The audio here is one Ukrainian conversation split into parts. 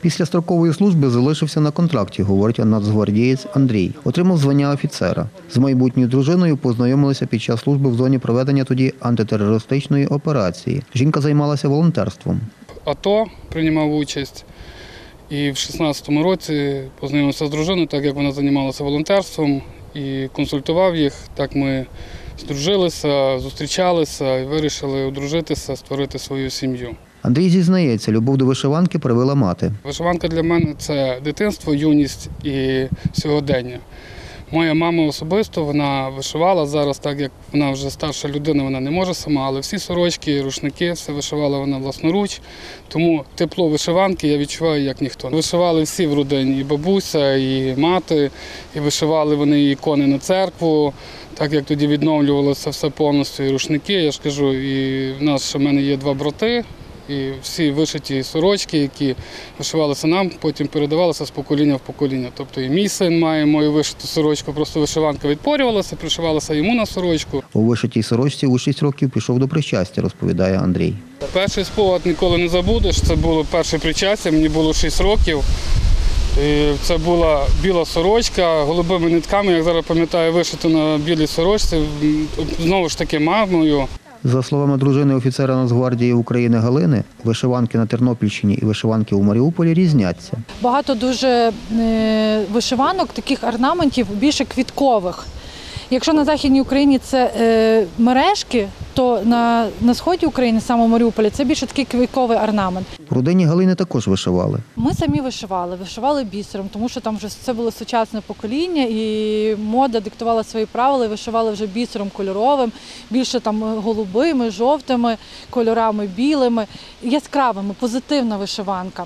Після строкової служби залишився на контракті, говорить нацгвардієць Андрій. Отримав звання офіцера. З майбутньою дружиною познайомилися під час служби в зоні проведення тоді антитерористичної операції. Жінка займалася волонтерством. АТО приймав участь. І в 16-му році познайомився з дружиною, так як вона займалася волонтерством і консультував їх. Так ми здружилися, зустрічалися і вирішили одружитися, створити свою сім'ю. Андрій зізнається, любов до вишиванки привела мати. Вишиванка для мене – це дитинство, юність і сьогодення. Моя мама особисто, вона вишивала зараз, так як вона вже старша людина, вона не може сама, але всі сорочки, рушники, все вишивала вона власноруч. Тому тепло вишиванки я відчуваю як ніхто. Вишивали всі в родині, і бабуся, і мати, і вишивали вони ікони на церкву, так як тоді відновлювалося все повністю, і рушники, я ж кажу, і в нас ще в мене є 2 брати. І всі вишиті сорочки, які вишивалися нам, потім передавалися з покоління в покоління. Тобто і мій син має мою вишиту сорочку, просто вишиванка відпорювалася, пришивалася йому на сорочку. У вишитій сорочці у 6 років пішов до причастя, розповідає Андрій. Перший спогад ніколи не забудеш, це було перше причастя, мені було 6 років. І це була біла сорочка, голубими нитками, як зараз пам'ятаю, вишито на білій сорочці, знову ж таки мамою. За словами дружини офіцера Нацгвардії України Галини, вишиванки на Тернопільщині і вишиванки у Маріуполі різняться. Багато дуже вишиванок, таких орнаментів, більше квіткових. Якщо на Західній Україні це мережки, то на сході України, саме в Маріуполі, це більше такий квітковий орнамент. В родині Галини також вишивали. Ми самі вишивали бісером, тому що там вже це було сучасне покоління і мода диктувала свої правила, і вишивали вже бісером кольоровим, більше там голубими, жовтими кольорами, білими, яскравими, позитивна вишиванка.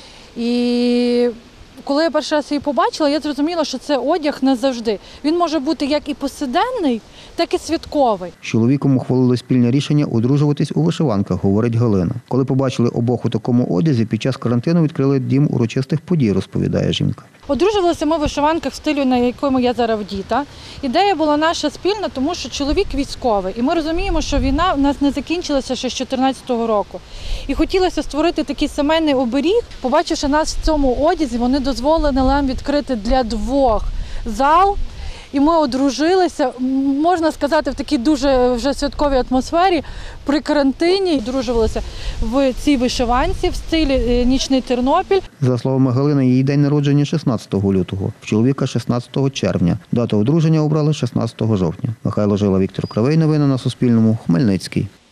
І коли я перший раз її побачила, я зрозуміла, що це одяг не завжди. Він може бути як і повсякденний, так і святковий. З чоловіком ухвалили спільне рішення одружуватись у вишиванках, говорить Галина. Коли побачили обох у такому одязі, під час карантину відкрили дім урочистих подій, розповідає жінка. Одружувалися ми в вишиванках в стилю, на якому я зараз вдіта. Ідея була наша спільна, тому що чоловік військовий. І ми розуміємо, що війна в нас не закінчилася ще з 2014 року. І хотілося створити такий сімейний оберіг. Побачивши нас в цьому одязі, вони дозволили нам відкрити для 2 зал. І ми одружилися, можна сказати, в такій дуже вже святковій атмосфері, при карантині. Одружувалися в цій вишиванці в стилі «Нічний Тернопіль». За словами Галини, її день народження 16 лютого, в чоловіка 16 червня. Дату одруження обрали 16 жовтня. Михайло Жила, Віктор Кривий. Новини на Суспільному. Хмельницький.